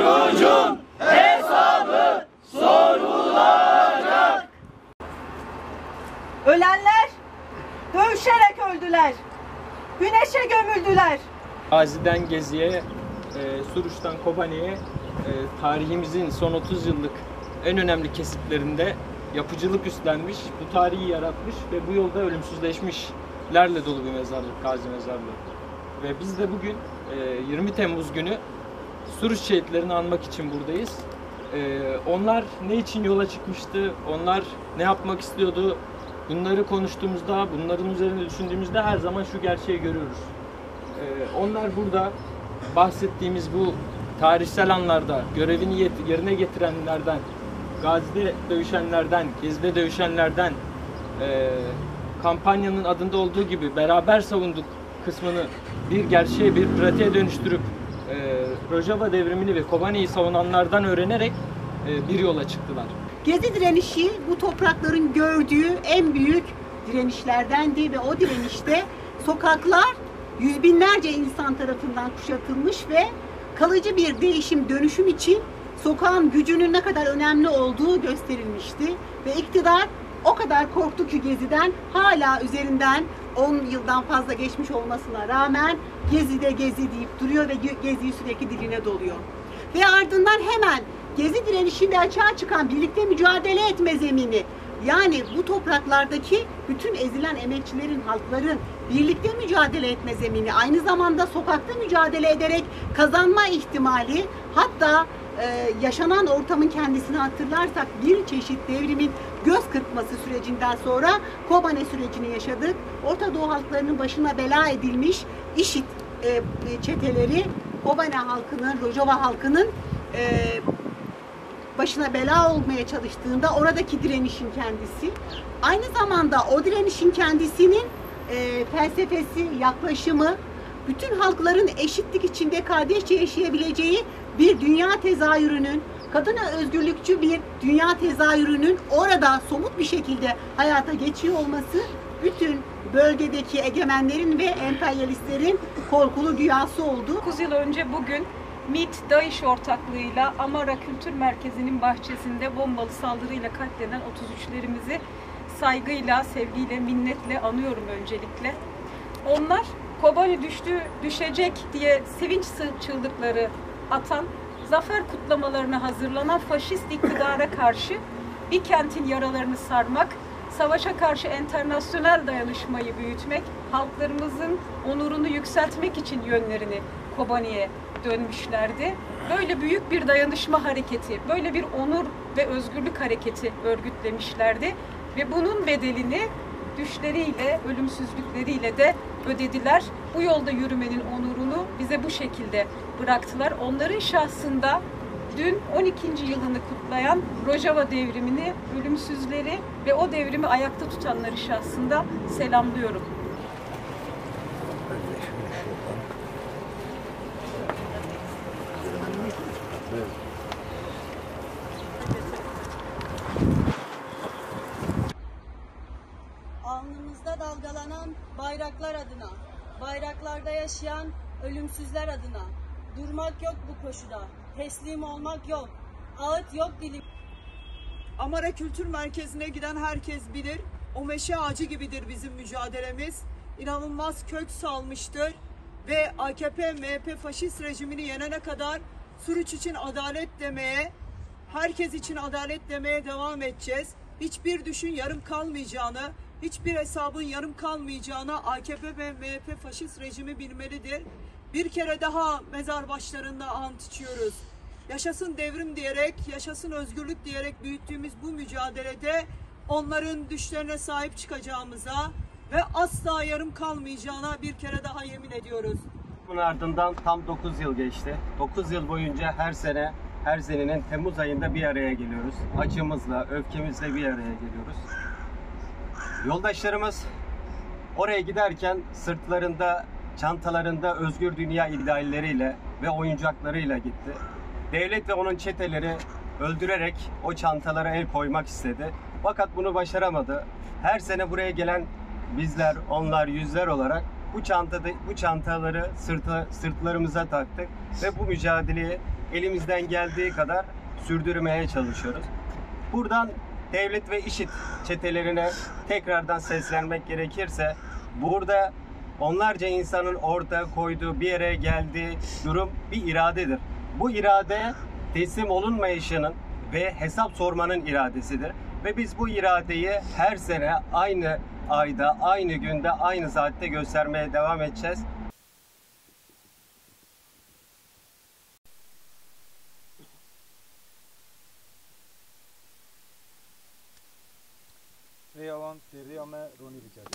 Sonucun hesabı sorulacak. Ölenler dövüşerek öldüler. Güneşe gömüldüler. Gazi'den Gezi'ye, Suruç'tan Kobani'ye tarihimizin son 30 yıllık en önemli kesitlerinde yapıcılık üstlenmiş, bu tarihi yaratmış ve bu yolda ölümsüzleşmişlerle dolu bir mezarlık, Gazi Mezarlığı. Ve biz de bugün 20 Temmuz günü Suruç şehitlerini anmak için buradayız. Onlar ne için yola çıkmıştı, onlar ne yapmak istiyordu, bunları konuştuğumuzda, bunların üzerine düşündüğümüzde her zaman şu gerçeği görüyoruz. Onlar burada bahsettiğimiz bu tarihsel anlarda görevini yerine getirenlerden, Gazi'de dövüşenlerden, Gezi'de dövüşenlerden, kampanyanın adında olduğu gibi beraber savunduk kısmını bir gerçeğe, bir pratiğe dönüştürüp Rojava devrimini ve Kobani'yi savunanlardan öğrenerek bir yola çıktılar. Gezi direnişi bu toprakların gördüğü en büyük direnişlerdendi ve o direnişte sokaklar yüz binlerce insan tarafından kuşatılmış ve kalıcı bir değişim, dönüşüm için sokağın gücünün ne kadar önemli olduğu gösterilmişti. Ve iktidar o kadar korktu ki Gezi'den, hala üzerinden 10 yıldan fazla geçmiş olmasına rağmen Gezi'de Gezi deyip duruyor ve Gezi'yi sürekli diline doluyor. Ve ardından hemen Gezi direnişinde açığa çıkan birlikte mücadele etme zemini, yani bu topraklardaki bütün ezilen emekçilerin, halkların birlikte mücadele etme zemini, aynı zamanda sokakta mücadele ederek kazanma ihtimali, hatta yaşanan ortamın kendisini hatırlarsak bir çeşit devrimin göz kırpması sürecinden sonra Kobane sürecini yaşadık. Orta Doğu halklarının başına bela edilmiş IŞİD çeteleri Kobane halkının, Rojava halkının başına bela olmaya çalıştığında oradaki direnişin kendisi, aynı zamanda o direnişin kendisinin felsefesi, yaklaşımı, bütün halkların eşitlik içinde kardeşçe yaşayabileceği bir dünya tezahürünün, kadına özgürlükçü bir dünya tezahürünün orada somut bir şekilde hayata geçiyor olması, bütün bölgedeki egemenlerin ve emperyalistlerin korkulu rüyası oldu. 9 yıl önce bugün MİT-DAEŞ ortaklığıyla Amara Kültür Merkezi'nin bahçesinde bombalı saldırıyla katleden 33'lerimizi saygıyla, sevgiyle, minnetle anıyorum öncelikle. Onlar Kobani düşecek diye sevinç çığlıkları atan, zafer kutlamalarına hazırlanan faşist iktidara karşı bir kentin yaralarını sarmak, savaşa karşı enternasyonel dayanışmayı büyütmek, halklarımızın onurunu yükseltmek için yönlerini Kobani'ye dönmüşlerdi. Böyle büyük bir dayanışma hareketi, böyle bir onur ve özgürlük hareketi örgütlemişlerdi ve bunun bedelini düşleriyle, ölümsüzlükleriyle de ödediler. Bu yolda yürümenin onurunu bize bu şekilde bıraktılar. Onların şahsında dün 12. yılını kutlayan Rojava devrimini, ölümsüzleri ve o devrimi ayakta tutanları şahsında selamlıyorum. Alnımızda dalgalanan bayraklar adına, bayraklarda yaşayan ölümsüzler adına, durmak yok bu koşuda, teslim olmak yok, ağıt yok dilim. Amara Kültür Merkezi'ne giden herkes bilir, o meşe ağacı gibidir bizim mücadelemiz. İnanılmaz kök salmıştır ve AKP, MHP faşist rejimini yenene kadar Suruç için adalet demeye, herkes için adalet demeye devam edeceğiz. Hiçbir düşün yarım kalmayacağını, hiçbir hesabın yarım kalmayacağını AKP ve MHP faşist rejimi bilmelidir. Bir kere daha mezar başlarında ant içiyoruz. Yaşasın devrim diyerek, yaşasın özgürlük diyerek büyüttüğümüz bu mücadelede onların düşlerine sahip çıkacağımıza ve asla yarım kalmayacağına bir kere daha yemin ediyoruz. Bunun ardından tam 9 yıl geçti. 9 yıl boyunca her sene, her senenin Temmuz ayında bir araya geliyoruz. Acımızla, öfkemizle bir araya geliyoruz. Yoldaşlarımız oraya giderken sırtlarında, çantalarında özgür dünya idealleriyle ve oyuncaklarıyla gitti. Devlet ve onun çeteleri öldürerek o çantalara el koymak istedi. Fakat bunu başaramadı. Her sene buraya gelen bizler, onlar, yüzler olarak bu çantaları sırtlarımıza taktık ve bu mücadeleyi elimizden geldiği kadar sürdürmeye çalışıyoruz. Buradan devlet ve IŞİD çetelerine tekrardan seslenmek gerekirse, burada onlarca insanın ortaya koyduğu, bir yere geldiği durum bir iradedir. Bu irade teslim olunmayışının ve hesap sormanın iradesidir. Ve biz bu iradeyi her sene aynı ayda, aynı günde, aynı saatte göstermeye devam edeceğiz. Reyavan Riyame Roni Biker.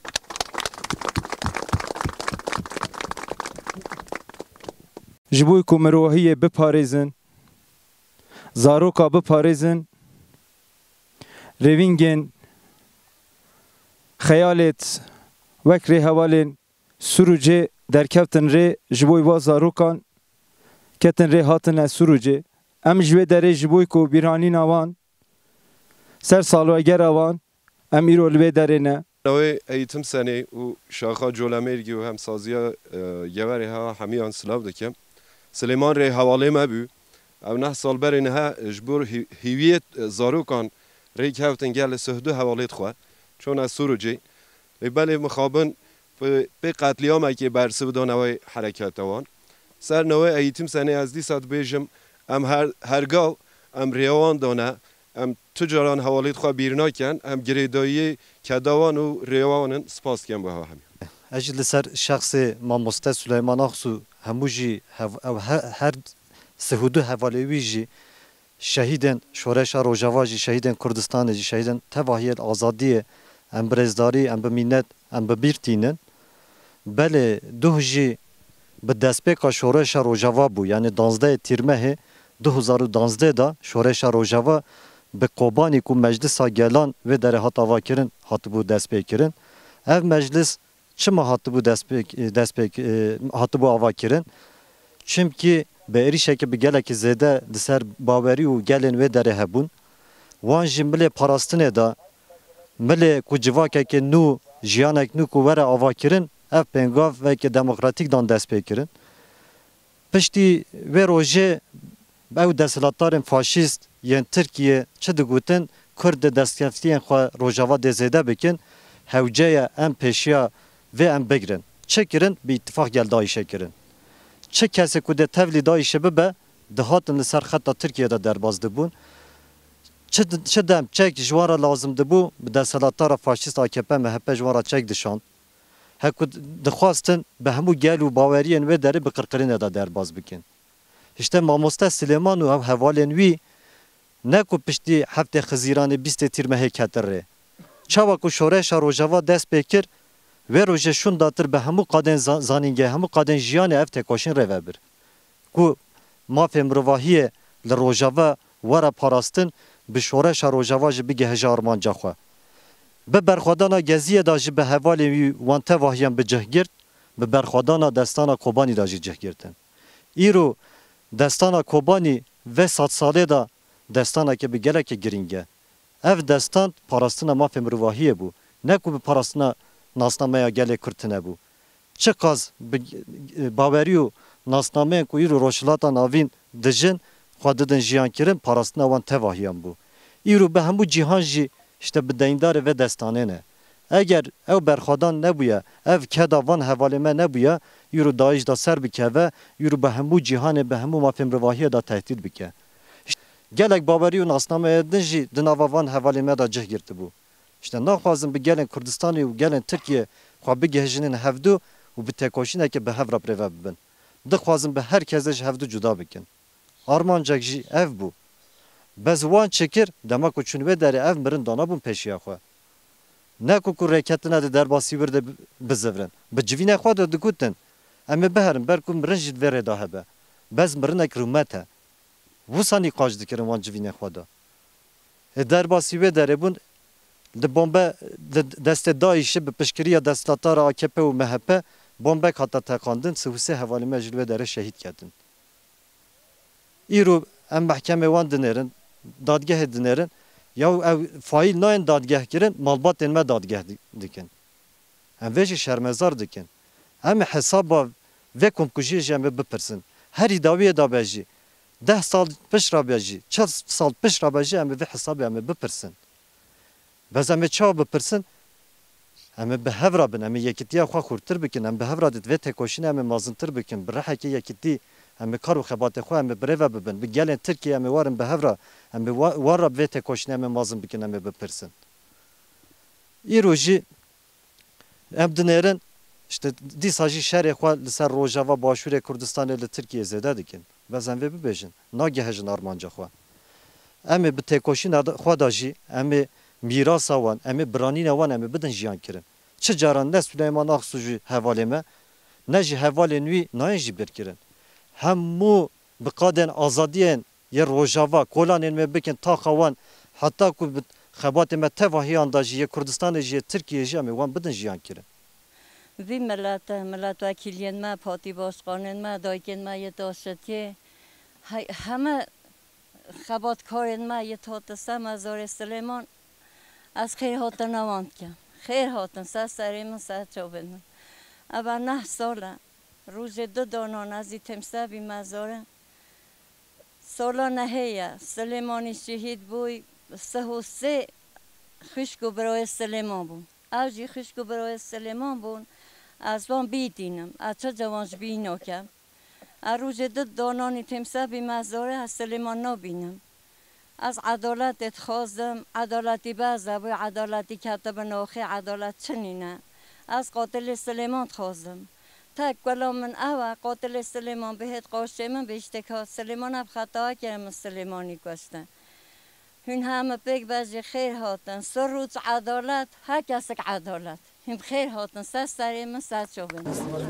Jiboy ku mirohiye biparêzin, zaroka biparêzin, revîngên xeyalêt wek rêhevalên Surucê derkevtin rê ji bo va zarokan ketin rê hatin ez Surucê. Em ji wê derê ji bo ku bîranîna wan ser salvegera wan em îro li wê derê ne. Navê eğitim senê û şaxa colemêrgî û hemsaziya yeverê ha hemiyan silav dikim. Silêman rê hevalê me bû. Ev neh salberê niha ji bo hîviyet zarokan rêk hevtin gel li Sihdu hevalê dixwe. Çûn ez Surucê. Lê belê mixabin pê qetliyamekê bersiv da navê hereketa wan. Ser navê eğitim senê ez dîsa dibêjim em hergal em rêwan dane em tu caran hevalê dixwe bîr nakin em girêdayiyê kedawan û rêwanin spas dikin biha hemî. Ez ji li ser şexsê Mamoste Süleyman Axsu hemû jî her Sihûdû hevalê wî jî şehîdên şoreşa Rojava jî şehîdên Kurdistanê jî şehîdên tevahiyê azadiyê em bi rêzdarî em bi mînet em bi bîr tînin. Belê duh jî bi destpêka şoreşa Rojava bû yani 12 Tîrmehê 2012 da şoreşa Rojava bi Kobanî ku meclisa gelan vê derê hat avakirin hatibû destpêkirin. Ev meclis çima hatibû hatibû avakirin? Çimkî bi êrişekê bi gelekî zêde li ser bawerî û gelên wê derê hebûn. Wan jî milê parastinê da milê ku civakekê nû jiyanek nû ku were avakirin ev pêngav vekî demokratîk dan destpêkirin. Piştî wê rojê ew desthilatdarên faşîst yên Tirkiye çi digotin Kurd di destkeftiyên xwe Rojava dê zêde bikin hewceya em pêşiya vê em bigirin. Çi kirin? Bi îttifaq gel Daişê kirin. Çi kesê ku dê tevlî Daişê bibe dihatin li ser xeta Tirkiye'de derbas dibûn. Çi dem çek ji wan re lazim dibû bi desthilatdara faşîst AKP MHP ji wan re çek dişand. Heku dixwastin bi hemû gel û baweriyên wê derê bi qirqirînê de derbas bikin. İşte Mamoste Süleyman û ev hevalên wî ne ku piştî heftê Xizîranê 20 Tîrmehê ketin rê. Çawa ku şoreşa Rojava dest pê kir, wê rojê şûn datir bi hemû qadên zanîngeh, hemû qadên jiyanê ev têkoşîn rê vebir. Ku mafê mirovahiyê li Rojava were parastin bi şoreşa Rojava jî bigeheje armanca xwe. Bi berxwedana geziyê da jî bi hevalên wî wan tevahiyan bi cih girt, bi berxwedana destana Kobanî da jî cih girtin. Îro destana Kobanî ve sat salê da destanekê bi gelekî giring e. Ev destan parastina mafê mirovahiyê bû. Ne ku bi parastina nasnameya gelê Kurd nebû. Çi qas bi bawerî û nasnameyên ku îro roşilata navîn dijin xwe didin jiyankirin parastina wan tevahiyan bû. Îro bi hemû cîhan jî işte bi deyindarê ve destanê ne. Eger ew berxwedan nebûye, ev keda van hevalê me nebûye, îro Daîş da ser bikeve, îro bi hemû cîhanê bi hemû mafê mirovahiyê da tehdît bike. Gelek bawerî û nasnameyê din jî di nava van hevalê me da cih girtibû. İşte naxwazim bi gelên Kurdistanê û gelên Tirkiye xwe bigihîjinin hevdû û bi têkoşînekê bi hev re pirêve bibin. Dixwazim bi herkesê ji hevdû cuda bikin. Armancek jî ev bû. Bez wan çekir, dema ku çûn wê derê ev mirin danabûn pêşiya xwe. Ne ku rêketine di derbasî wir de bizivrin. Bi civînê xwe de digutin. Em ê biherin ber ku mirin jî vê rê da hebe. Bez mirinek rûmet e. Wisa nîqaş dikirin wan civînê xwe da. Derbasî wê derê bûn li bombe destê Daişê bi piştgiriya desthilatdara AKP û MHP bombek hata teqandin, sihûsê hevalê me ji wê derê şehîd ketin. Îro em mehkemê wan dinêrin, dadgehê dinêrin, ya ev faîl nayên dadgeh kirin, malbatên me dadgeh dikin. Em vê jî şermezar dikin. Em hesaba vê komkujiyê jî em ê bipirsin. Herî dawiyê da be jî 10 sal piş rabiyajı, 4 sal piş rabiyajı em ve hesabı em bipirsin. Bez em çav bipirsin, em be hevra bin, em yekitiya xwa xurtir bikin, em be hevra dit ve tekoşin em mazıntır bikin, biraheki yekiti em karu xebate xwa em breva bibin, bi gelin Türkiye em varın be hevra, em warab ve tekoşin em mazın bikin em bipirsin. İroji em dinerin işte disajı şerê xwe li ser Rojava Başûrê Kurdistanê li Tirkiye zêde dikin. Bez em vê bibêjin. Nagihejin armanca xwe. Em ê bi têkoşîna xwe da jî em ê mîrasa wan, em ê biranîna wan em ê bidin jiyan kirin. Çi caran ne Süleyman Aksu jî hevalê me, ne jî hevalên wî nayên jî birkirin. Hemû bi qadên azadiyên yê Rojava kolanên me bikin taxa wan heta ku bi xebatê me tevahiyan da jî yê Kurdistanê jî yê Tirkiye jî em ê wan bidin jiyan kirin. وی ملت وکیلین ما پاتی باشقانین ما دایکین ما یه داشتی همه خبات کارین ما یه تاتسته مزار سلیمان از خیر هاتن نواند کم خیر هاتن سریم سر چوبن اما 9 ساله روز 2 دانان از این تمسه بی مزاره سالا نهیه سلیمانی شهید بوی 3 خشکو برای سلیمان بون اوجی خشکو برای سلیمان بون از وان بیدینم از چه جوانش بینو کم از روز 2 دانانی تمسه بی مزاره از سلیمان نبینم از عدالت خواستم عدالتی بعضه و عدالتی کتب ناخی عدالت چنینه از قاتل سلیمان خواستم تک ولا من اوه قاتل سلیمان بهت قاشه من بیشتکا سلیمان اب خطا کرم سلیمانی کشته هن همه پیک بجی خیر هاتن سروت عدالت هر کسک عدالت هم خیر هاتن سریم من سر چوبن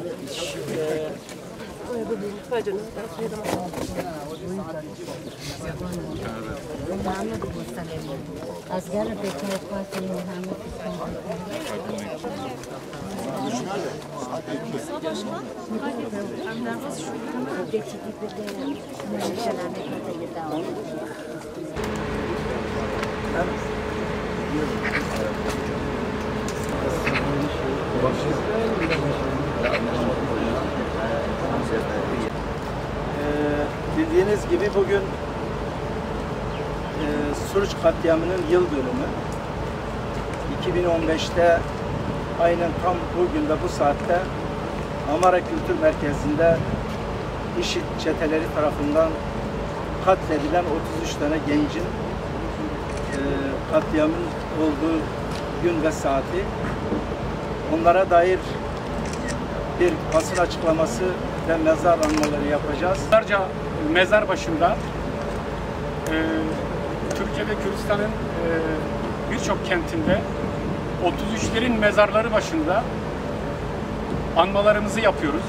از گر بکنه خواهد همه Bildiğiniz gibi bugün Suruç katliamının yıl dönümü. 2015'te aynen tam bugün de bu saatte Amara Kültür Merkezi'nde IŞİD çeteleri tarafından katledilen 33 tane gencin katliamın olduğu gün ve saati. Onlara dair bir basın açıklaması ve mezar anmaları yapacağız. Mezar başında Türkiye ve Kürdistan'ın birçok kentinde 33'lerin mezarları başında anmalarımızı yapıyoruz.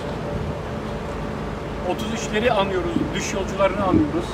33'leri anıyoruz, düş yolcularını anıyoruz.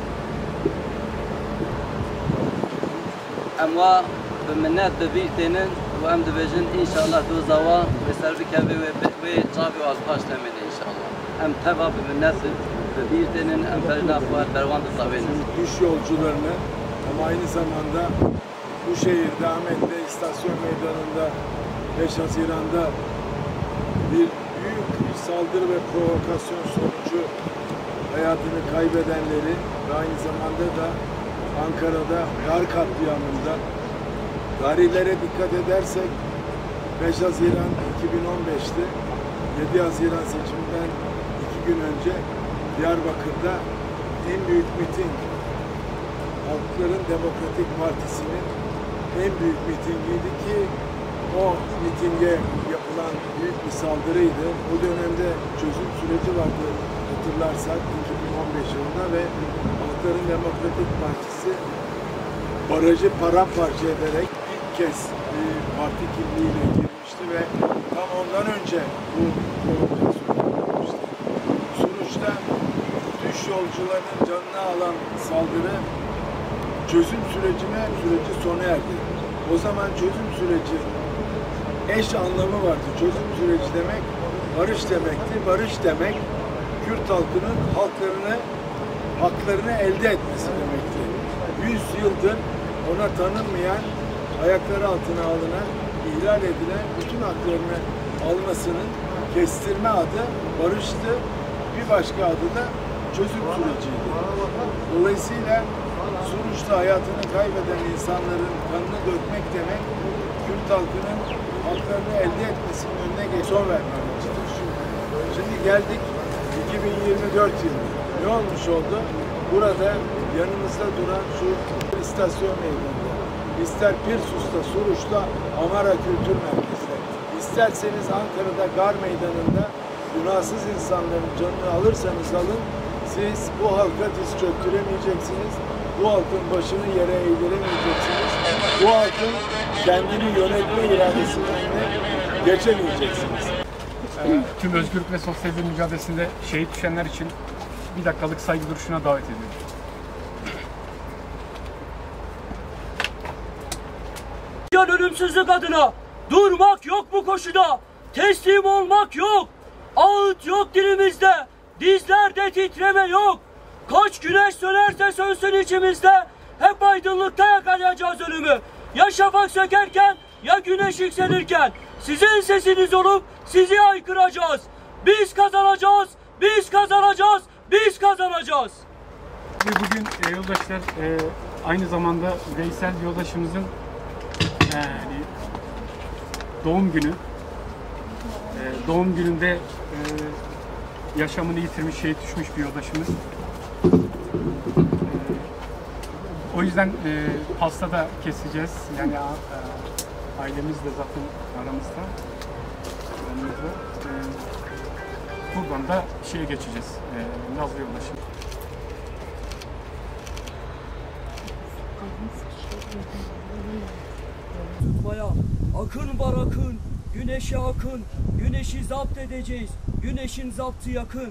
Ama minnet bebiştenin ve em dibêjin inşallah du zava ve servike ve çavî azbaş temene inşallah. Em teva bi minnet bebiştenin em ferina fuat bervan zavênin. Düş yolcularını ama aynı zamanda bu şehirde Ahmet'te istasyon meydanında 5 Haziran'da bir büyük bir saldırı ve provokasyon sonucu hayatını kaybedenleri ve aynı zamanda da Ankara'da Yar katliamında tarihlere dikkat edersek 5 Haziran 2015'te 7 Haziran seçiminden 2 gün önce Diyarbakır'da en büyük miting Halkların Demokratik Partisi'nin en büyük mitingiydi ki o mitinge yapılan büyük bir saldırıydı. O dönemde çözüm süreci vardı hatırlarsak 2015 yılında ve Halkların Demokratik Partisi barajı paramparça ederek ilk kez parti kimliğiyle girmişti ve tam ondan önce bu provokasyon yapılmıştı. Sonuçta düş yolcularının canını alan saldırı çözüm süreci sona erdi. O zaman çözüm süreci eş anlamı vardı. Çözüm süreci demek barış demekti. Barış demek Kürt halkının haklarını elde etmesi demekti. 100 yıldır ona tanınmayan, ayakları altına alınan, ihlal edilen bütün haklarını almasının kestirme adı barıştı. Bir başka adı da çözüm süreciydi. Dolayısıyla Suruç'ta hayatını kaybeden insanların kanını dökmek demek, Kürt halkının haklarını elde etmesinin önüne son verme amacıdır. Şimdi geldik 2024 yılı. Ne olmuş oldu? Burada yanımızda duran şu istasyon meydanında, ister Pirsus'ta, Suruç'ta, Amara Kültür Merkezi'nde, isterseniz Ankara'da Gar Meydanı'nda günahsız insanların canını alırsanız alın, siz bu halka diz çöktüremeyeceksiniz, bu halkın başını yere eğdiremeyeceksiniz, bu halkın kendini yönetme iradesini geçemeyeceksiniz. Tüm özgürlük ve sosyalizm mücadelesinde şehit düşenler için bir dakikalık saygı duruşuna davet ediyorum. Ölümsüzlük adına durmak yok bu koşuda, teslim olmak yok, ağıt yok dilimizde, dizlerde titreme yok. Kaç güneş sönerse sönsün içimizde, hep aydınlıkta yakalayacağız ölümü. Ya şafak sökerken ya güneş yükselirken, sizin sesiniz olup sizi haykıracağız. Biz kazanacağız, biz kazanacağız, biz kazanacağız. Bugün yoldaşlar aynı zamanda Veysel yoldaşımızın doğum günü. Doğum gününde yaşamını yitirmiş, şehit düşmüş bir yoldaşımız. O yüzden pasta da keseceğiz. Yani ailemiz de zaten aramızda. Buradan da şeye geçeceğiz. Nazlı yoldaşım. Tutmaya akın var akın, güneşe akın, güneşi zapt edeceğiz, güneşin zaptı yakın.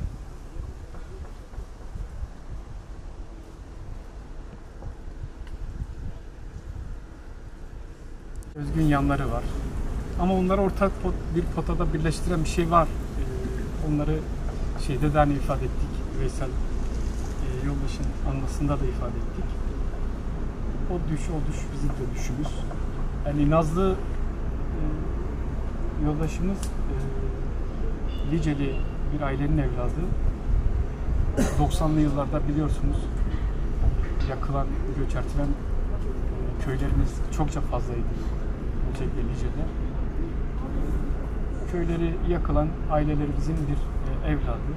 Özgün yanları var. Ama onları ortak bir potada birleştiren bir şey var. Onları şeyde de hani ifade ettik. Veysel yoldaşın anlasında da ifade ettik. O düş bizim de düşümüz. Yani Nazlı yoldaşımız Liceli bir ailenin evladı. 90'lı yıllarda biliyorsunuz yakılan, göçertilen köylerimiz çokça fazlaydı. Özellikle Lice'de. Köyleri yakılan ailelerimizin bir evladı.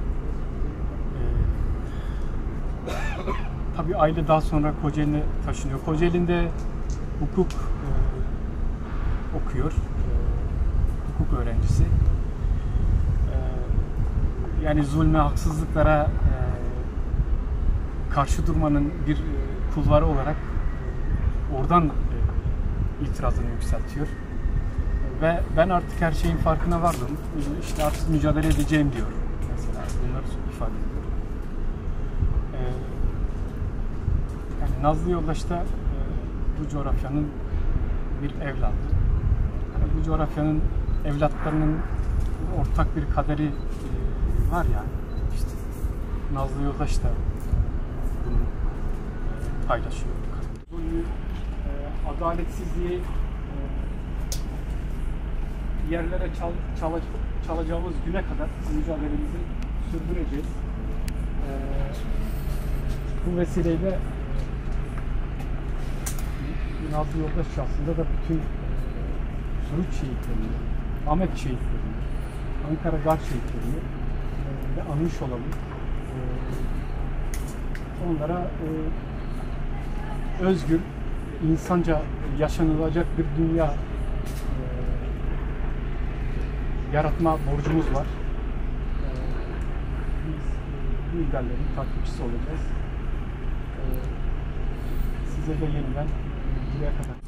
Tabii aile daha sonra Kocaeli'ne taşınıyor. Kocaeli'nde hukuk okuyor. Hukuk öğrencisi. Yani zulme, haksızlıklara karşı durmanın bir kulvarı olarak oradan itirazını yükseltiyor. Ve ben artık her şeyin farkına vardım. İşte artık mücadele edeceğim diyor. Mesela bunları ifade ediyor. Yani Nazlı yoldaş da bu coğrafyanın bir evladı. Yani bu coğrafyanın evlatlarının ortak bir kaderi var ya. İşte Nazlı yoldaş da bunu paylaşıyor. Adaletsizliği yerlere çalacağımız güne kadar mücadelemizi sürdüreceğiz. Bu vesileyle Nazlı yoldaş aslında da bütün Suruç şehitlerini, Ahmet şehitlerini, Ankara Gar şehitlerini ve anmış olalım. Onlara özgür, insanca yaşanılacak bir dünya yaratma borcumuz var. Biz bu liderlerin takipçisi olacağız. Size de yeniden buraya kadar